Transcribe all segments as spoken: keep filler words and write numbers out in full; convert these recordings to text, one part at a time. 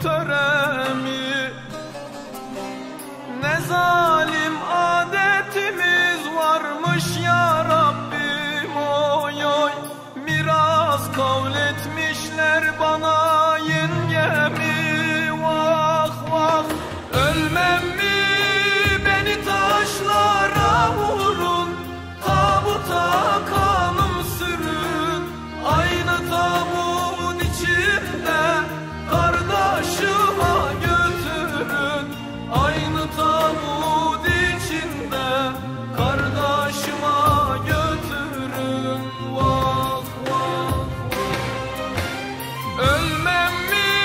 töremi. Ne zalim adetimiz varmış ya Rabbim, oy oy. Miras kavletmişler bana yengemi, vah vah. Ölmem mi beni taşlara vurun, tabuta kanım sürün. Aynı tabut içinde kardeşime götürün. Aynı tabut içinde kardeşime götürün, vah vah. Ölmem mi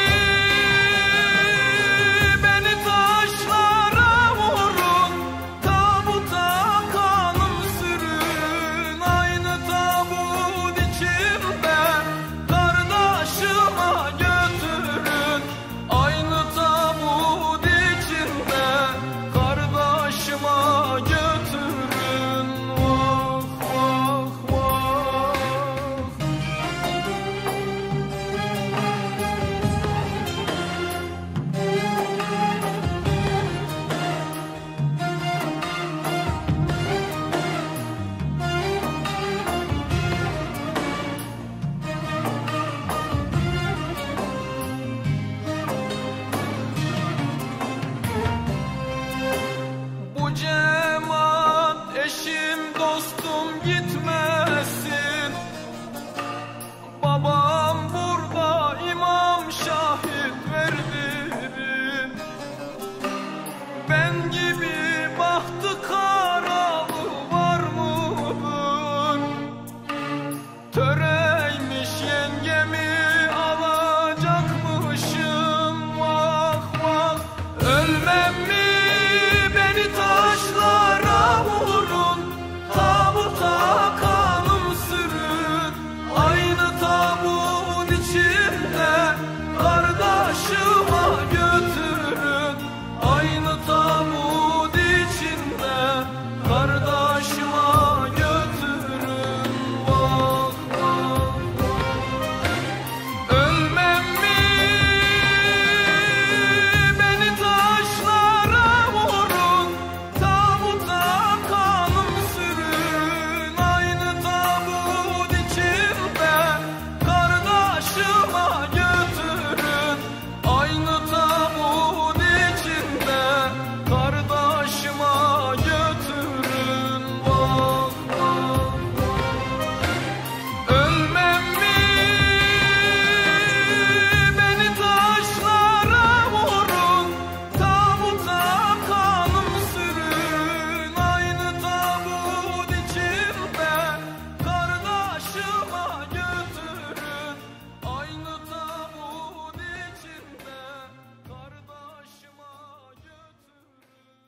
beni taşlara vurun, tabuta kanım sürün. Aynı tabut içinde kardeşime götürün. Aynı tabut içinde kardeşime götürün, vah vah vah. Bu cemaat eşim dostum gitmesin. Babam burada imam şahit verdirin. Ben gibi bahtı karalı var mıdır? Töreymiş yengemi alacakmışım, vah vah. Ölmem mi beni taşlara vurun, tabuta kanım sürün. Aynı tabut içinde kardeşime götürün. Aynı tabut içinde kardeşime götürün, vah vah. Ölmem mi beni taşlara vurun, tabuta kanım sürün. Aynı tabut içinde kardeşime götürün. Aynı tabut içinde kardeşime götürün, vah vah. Ölmem mi beni taşlara vurun, tabuta kanım sürün. Aynı tabut içinde kardeşime götürün. Aynı tabut içinde kardeşime götürün.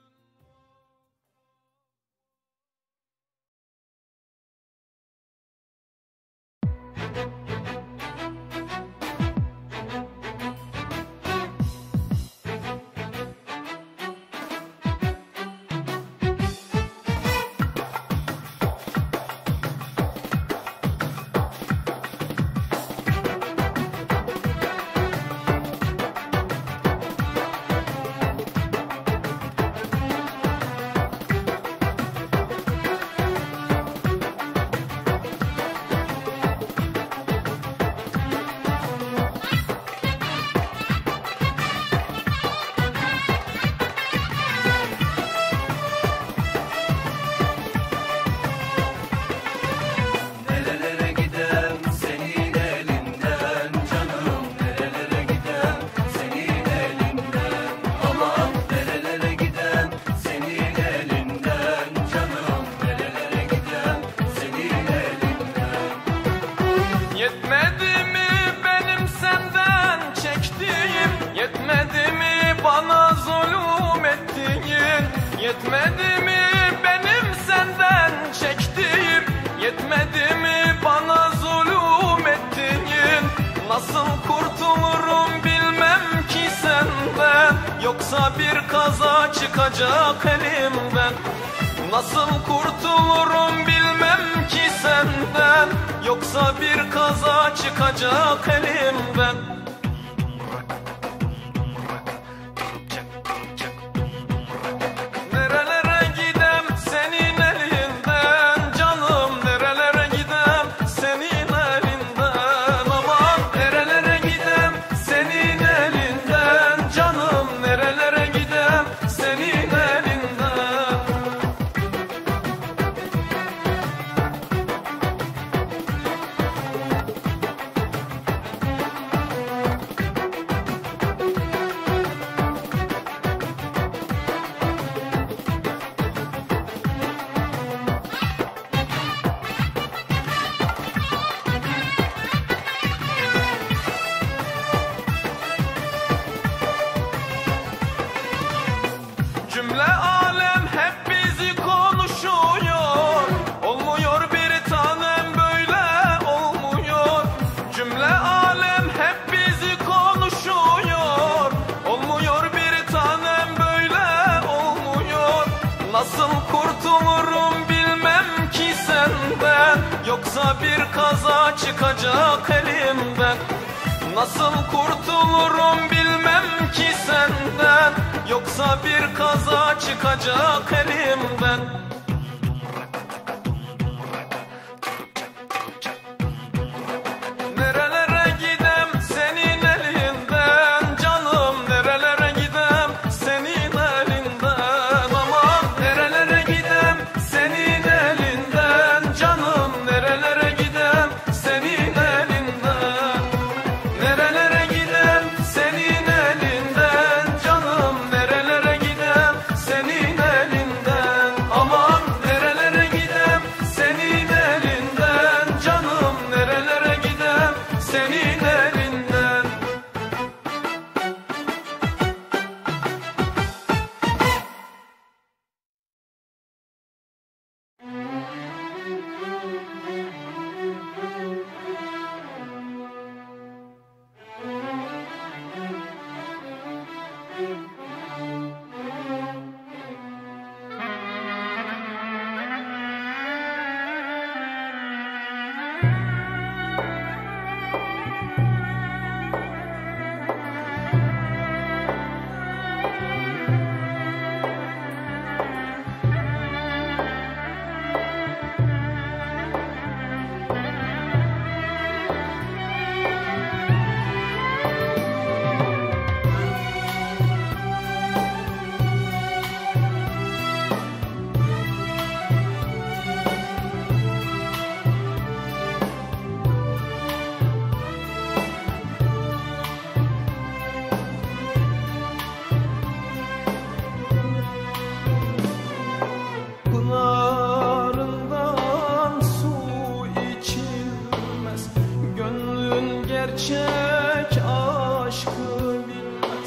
Nerelere gidem senin elinden canım, nerelere gidem senin elinden. Aman nerelere gidem senin elinden canım, nerelere gidem senin elinden. Yetmedi mi benim senden çektiğim? Yetmedi mi bana zulüm ettiğin? Yetmedi mi benim senden çektiğim? Yetmedi mi bana zulüm ettiğin? Nasıl kurtulurum bilmem ki senden, yoksa bir kaza çıkacak elimden. Nasıl kurtulurum bilmem ki senden, yoksa bir kaza çıkacak elimden. Nasıl kurtulurum bilmem ki senden, yoksa bir kaza çıkacak elimden. Nasıl kurtulurum bilmem ki senden, yoksa bir kaza çıkacak elimden. Nerelere gidem senin elinden canım, nerelere gidem senin elinden. Aman nerelere gidem senin elinden canım, nerelere gidem senin elinden. Nerelere gidem senin elinden canım, nerelere gidem senin elinden. Aman nerelere gidem senin elinden canım, nerelere gidem senin elinden. Pınarından su içilmez, gönlün gerçek aşkı bilmez.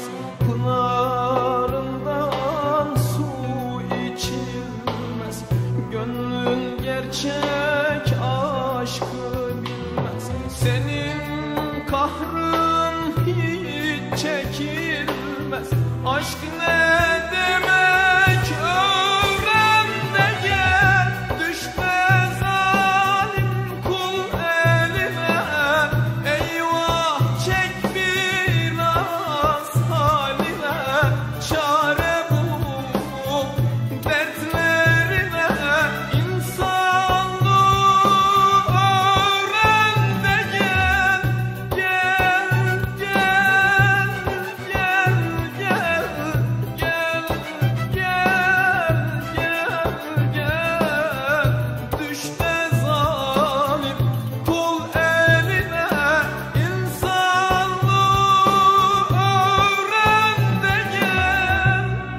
Pınarından su içilmez, gönlün gerçek aşkı bilmez. Senin kahrın hiç çekilmez. Aşk ne demek öğren de gel, düşme zalim kul eline. Eyvah çek biraz haline, çare bul dertlerine. İnsanlığı öğren de gel, gel, gel, gel, gel, gel, gel, gel, gel. Düşme zalim kul eline, insanlığı öğren de gel.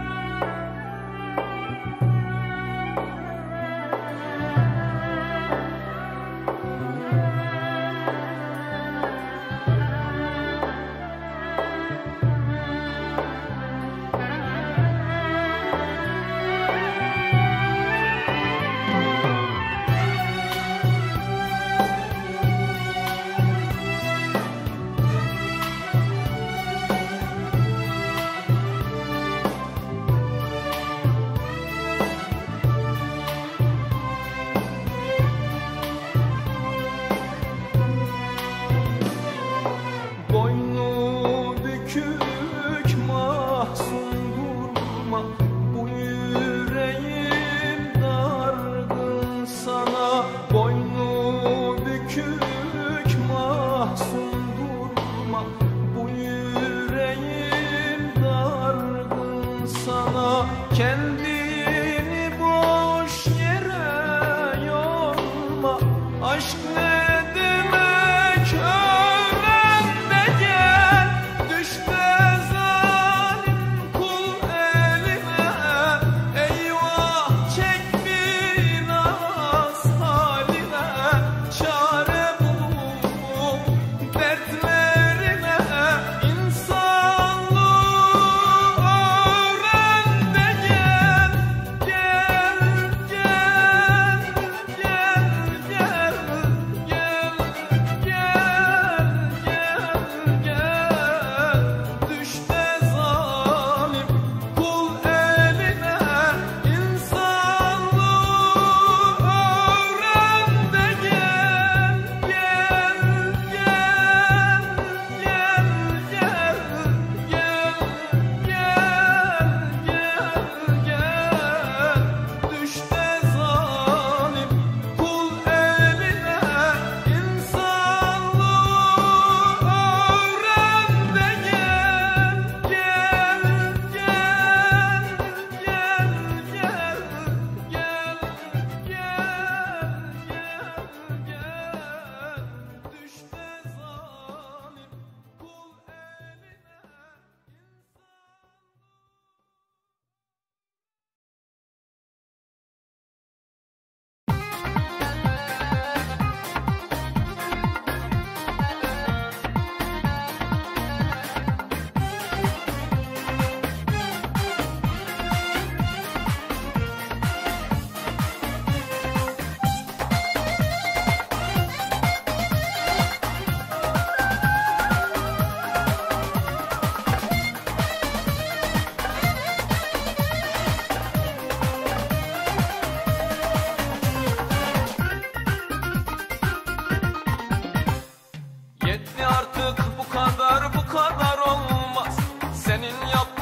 Boynu bükük mahzun durma, bu yüreğim dargın sana. Boynu bükük mahzun durma, bu yüreğim dargın sana. Kendini boş yere yorma, aşk ne demek öğren de gel, düşme zalim kul eline. Eyvah çek biraz haline, çare bul dertlerine. İnsanlığı öğren de gel.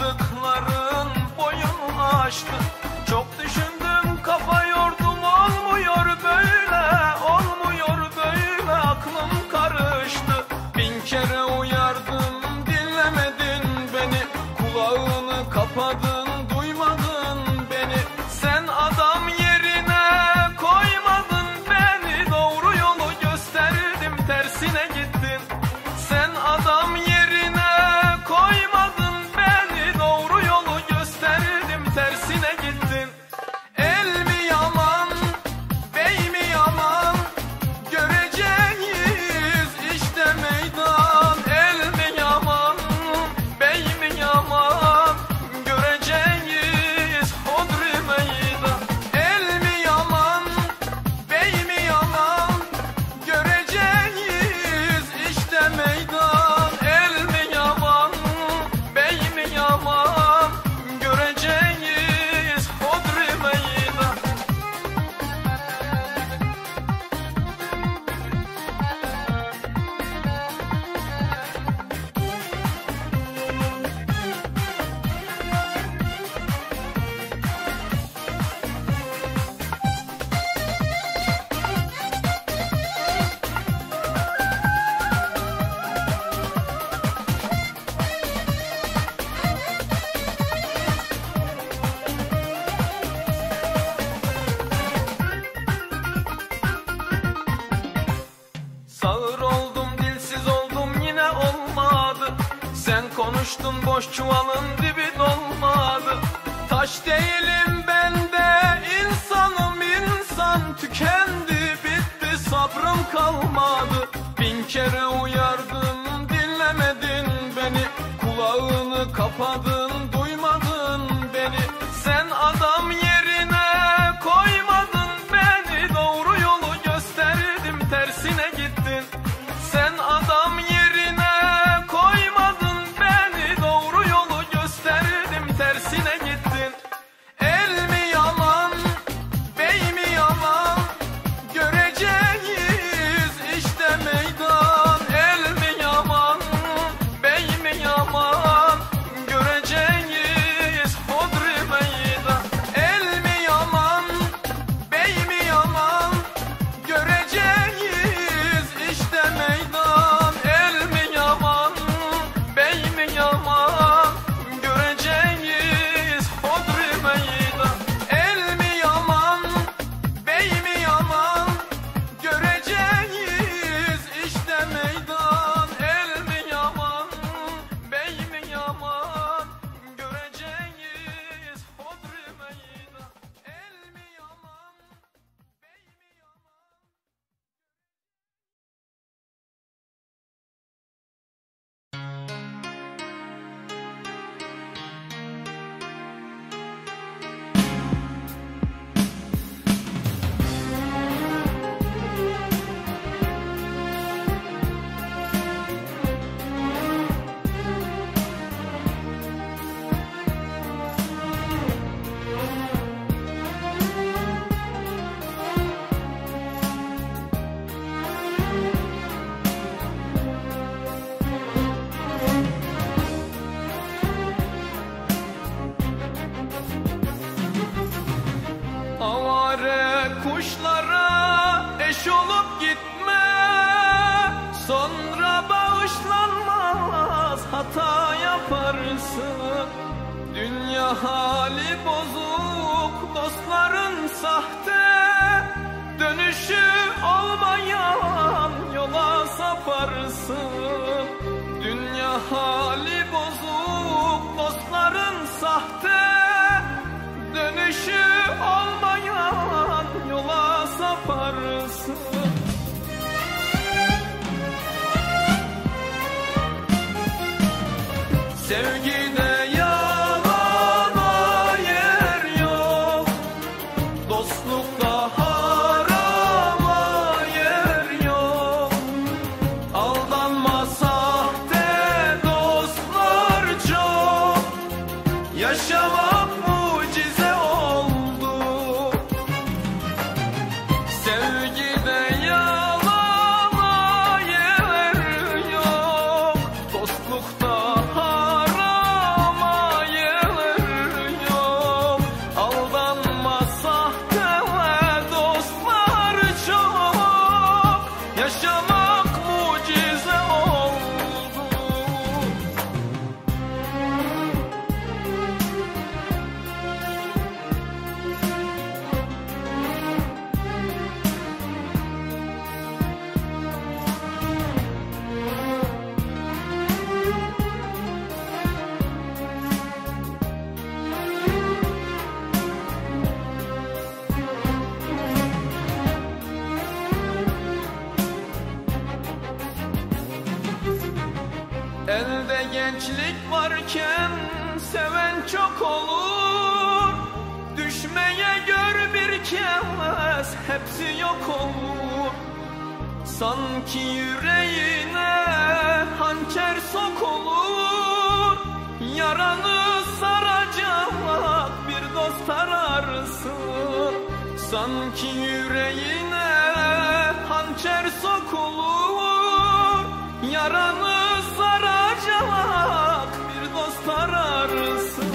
Yaptıkların boyun aştı. Çok düşündüm, kafa yordum, olmuyor böyle, olmuyor böyle, aklım karıştı. Bin kere uyardım, dinlemedin beni, kulağını kapadın, duymadın beni. Sen adam yerine koymadın beni, doğru yolu gösterdim, tersine gittin. Sen adam yerine koymadın beni, doğru yolu gösterdim, tersine gittin. El mi yaman, bey mi yaman, göreceğiz işte meydan. El mi yaman, bey mi yaman, göreceğiz hodri meydan. El mi yaman, bey mi yaman, göreceğiz işte meydan. El mi yaman, bey mi yaman, göreceğiz hodri meydan. Sağır oldum, dilsiz oldum, yine olmadı. Sen konuştun, boş çuvalın dibi dolmadı. Taş değilim ben de, insanım insan, tükendi bitti, sabrım kalmadı. Bin kere uyardım, dinlemedin beni, kulağını kapadın, duymadın beni. Sen adam yerine koymadın beni, doğru yolu gösterdim, tersine gittin. Sen adam yerine koymadın beni, doğru yolu gösterdim, tersine gittin. El mi yaman, bey mi yaman, göreceğiz işte meydan. El mi yaman, bey mi yaman, göreceğiz hodri meydan. El mi yaman, bey mi yaman, göreceğiz işte meydan. El mi yaman, bey mi yaman, göreceğiz hodri meydan. El mi yaman, bey mi yaman, göreceğiz işte meydan. El mi yaman, bey mi yaman, göreceğiz hodri meydan. El mi yaman, bey mi yaman. Avare kuşlara eş olup gitme, sonra bağışlanmaz, hata yaparsın. Dünya hali bozuk, dostların sahte, dönüşü olmayan yola saparsın. Dünya hali bozuk, dostların sahte, dönüşü olmayan yola saparsın. Sevgide yalana yer yok, dostlukta harama yer yok. Aldanma, sahte dostlar çok, yaşamak mucize oldu. Sevgide yalana yer yok, dostlukta harama yer Gençlik varken seven çok olur, düşmeye gör bir kez hepsi yok olur. Sanki yüreğine hançer sokulur, yaranı saracak bir dost ararsın. Sanki yüreğine hançer sokulur, yaranı saracak bir dost ararsın.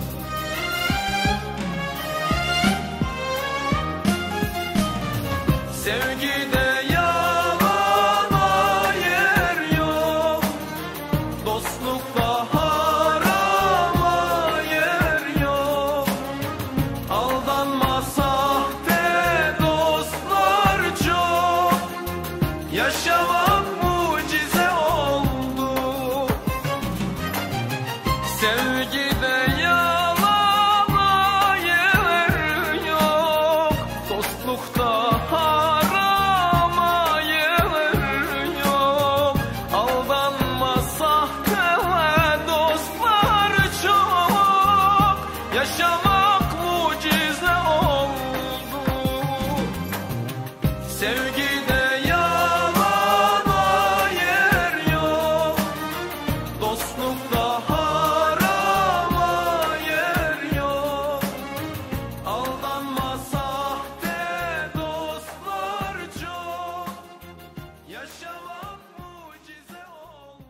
Sevgide yalana yer yok, dostlukta harama yer yok. Aldanma sahte dostlar çok, yaşamak mucize oldu. Sevgide yalana yer yok, dostlukta harama yer yok. Aldanma sahte dostlar çok, yaşamak mucize oldu. Sevgide yalana yer yok, dostlukta harama yer yok. Aldanma sahte dostlar çok, yaşamak mucize oldu.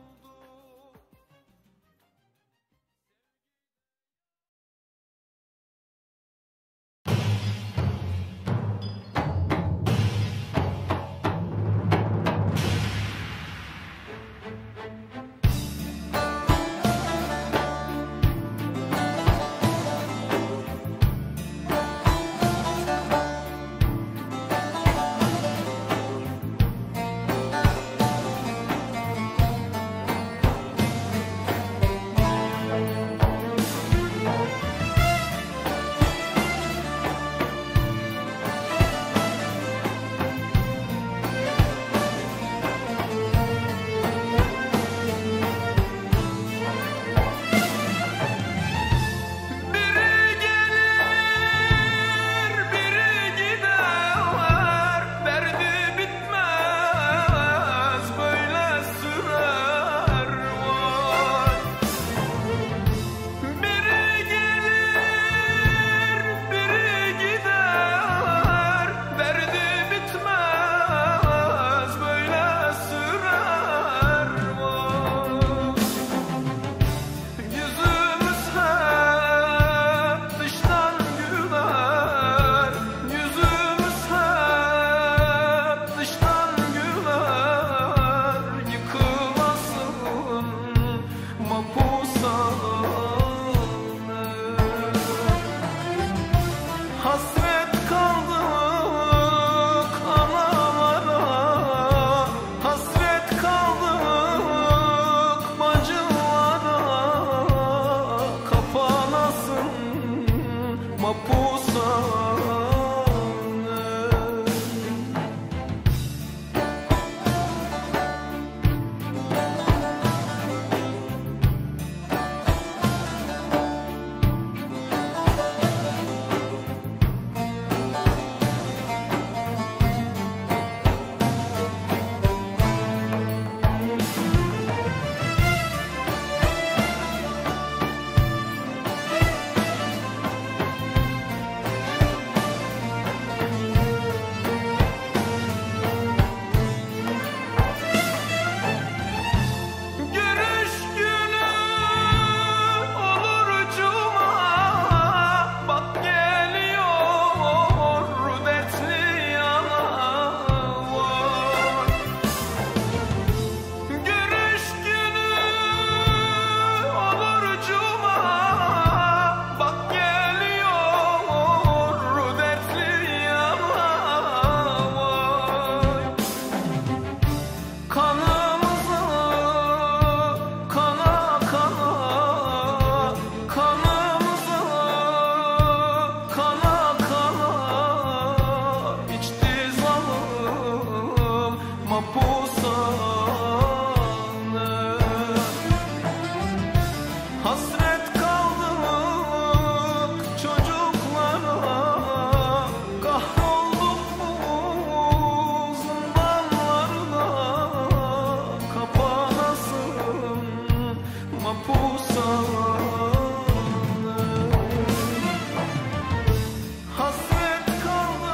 Biri gelir, biri gider, derdi bitmez, böyle sürer var. Biri gelir, biri gider, derdi bitmez, böyle sürer var. Yüzümüz hep dıştan güler, yüzümüz hep dıştan güler. Yıkılasın mapushane, hasret kaldık analara, hasret kaldık bacılara. Kapanasın mapushane.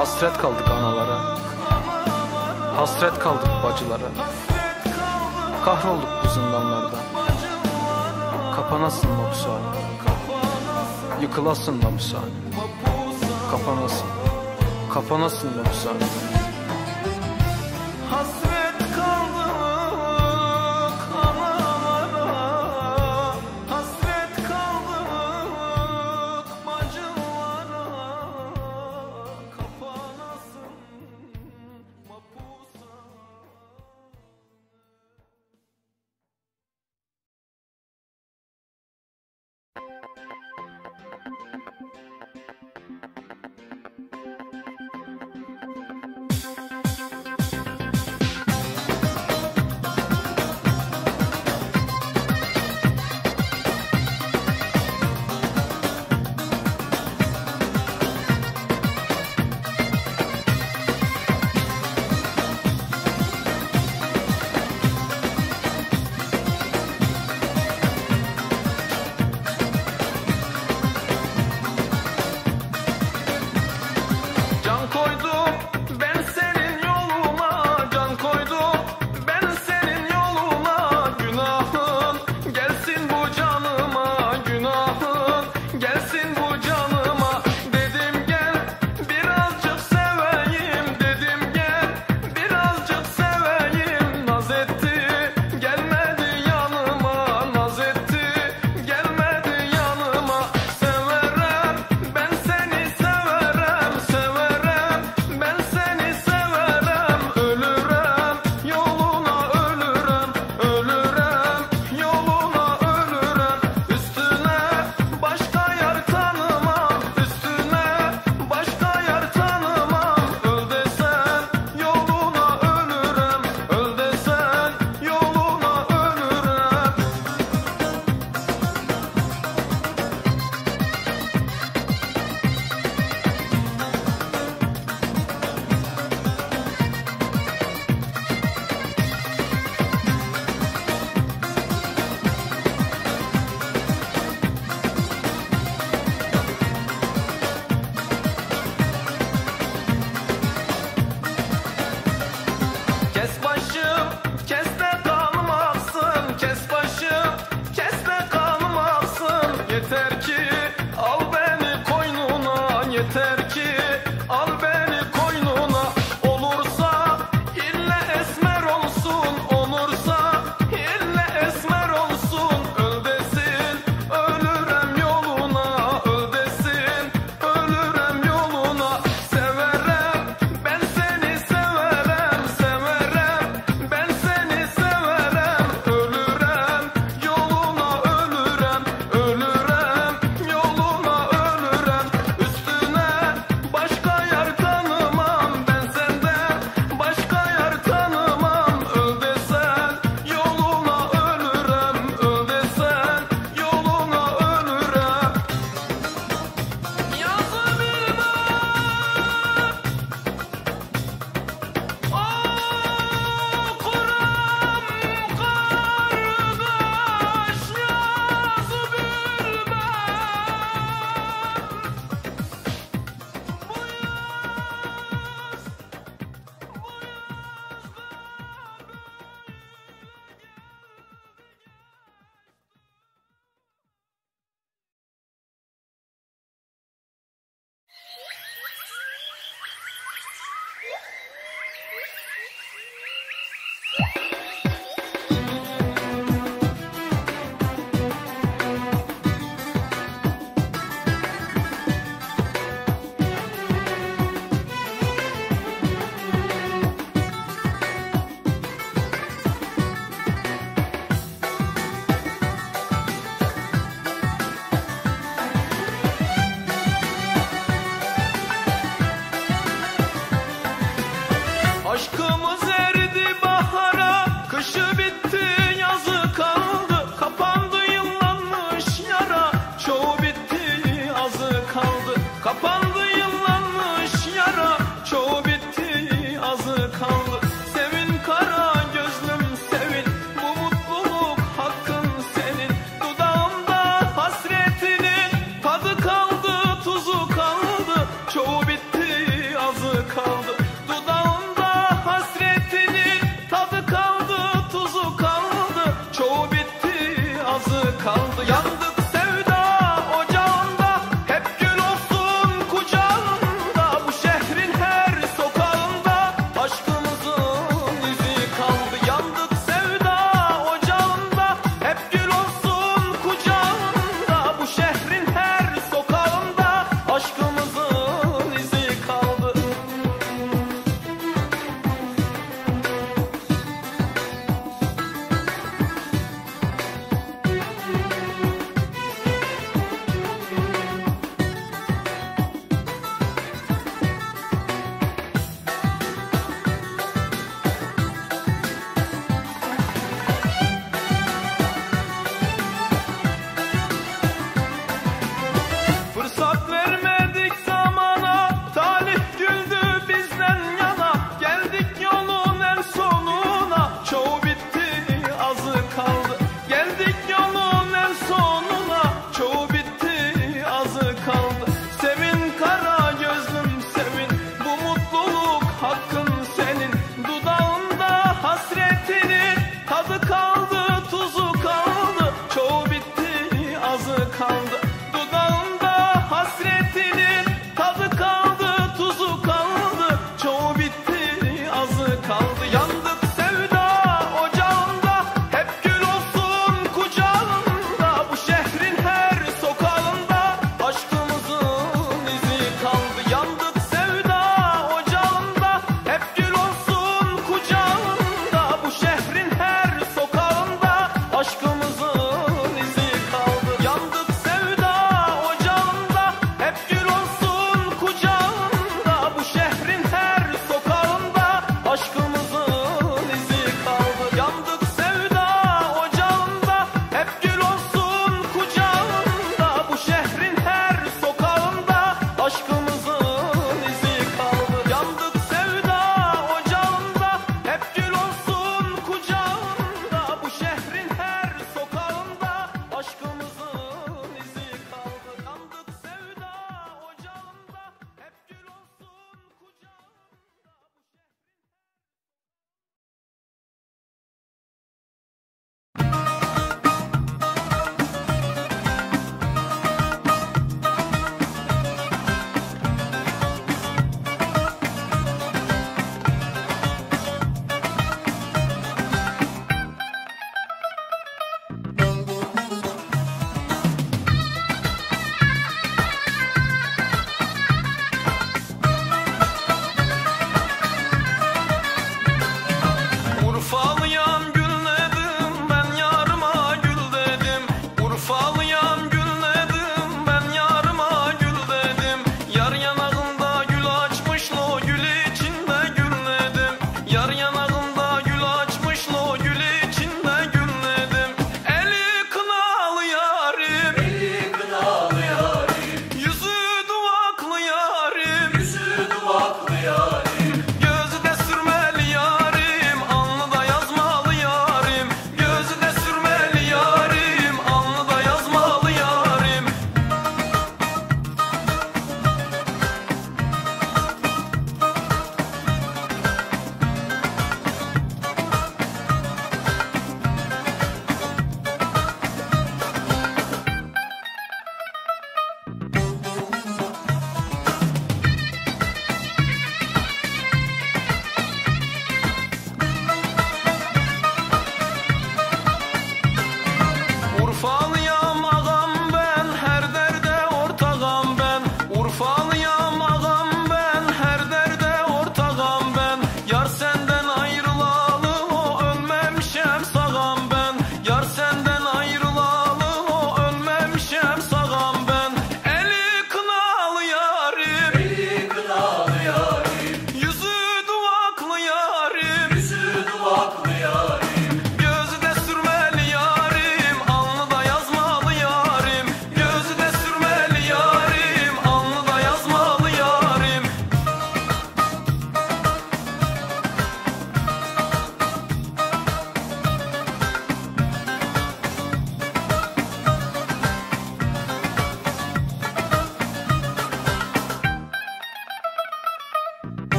Hasret kaldık analara, hasret kaldık bacılara. Kahrolduk bu zindanlarda. Kapanasın mapusane, yıkılasın mapusane. Kapanasın, kapanasın mapusane. Hasret kaldık analara, hasret kaldık bacılara. Kapanasın mapusa. Çoğu bitti, azı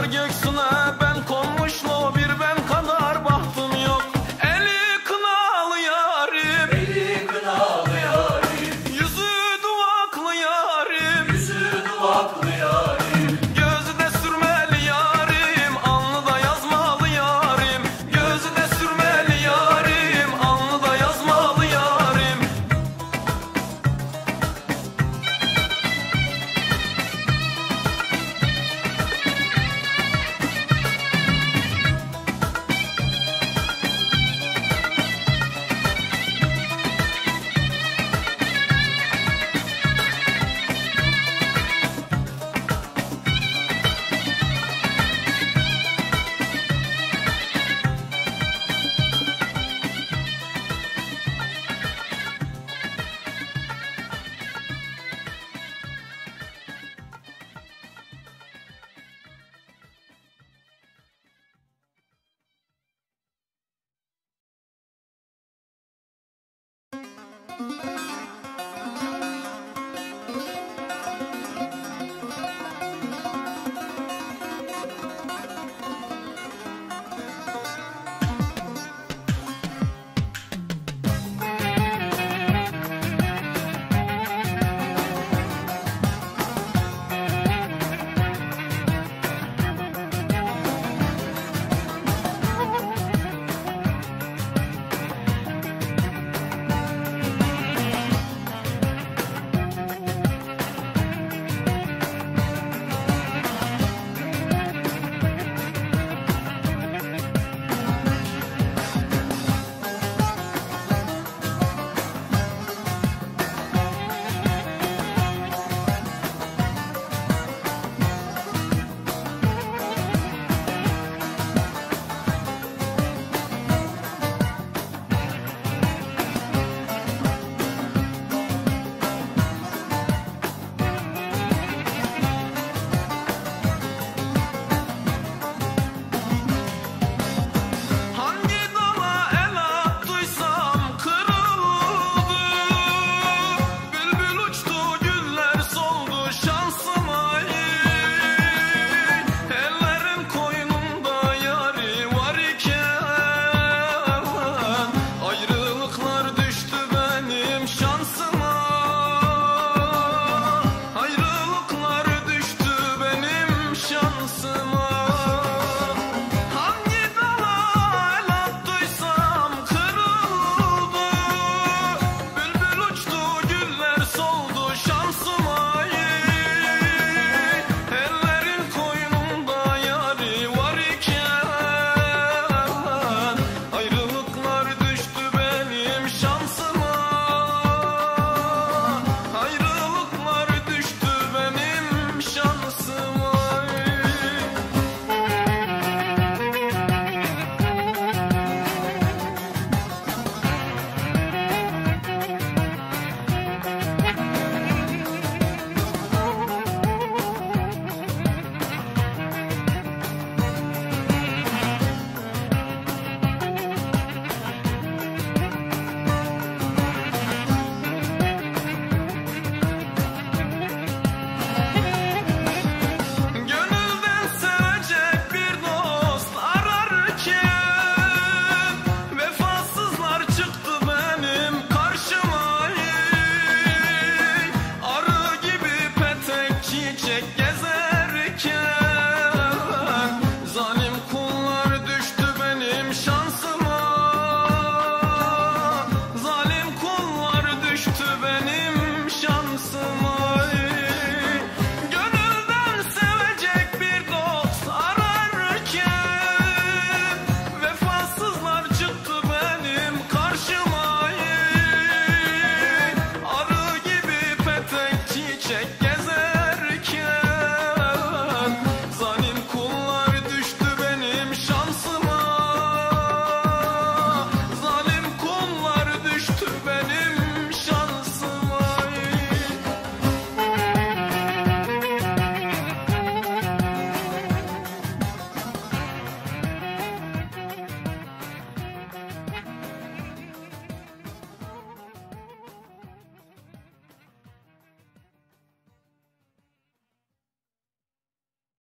Çıkar göksüne ben konmuşlu, bir ben kadar bahtım yok. Eli kınalı yarim, Eli kınalı yarim, yüzü duvaklı yarim, yüzü duvaklı yarim, gözü de sürmeli yarim, alnı da yazmalı yarim. Gözü de sürmeli yarim, alnı da yazmalı yarim. Müzik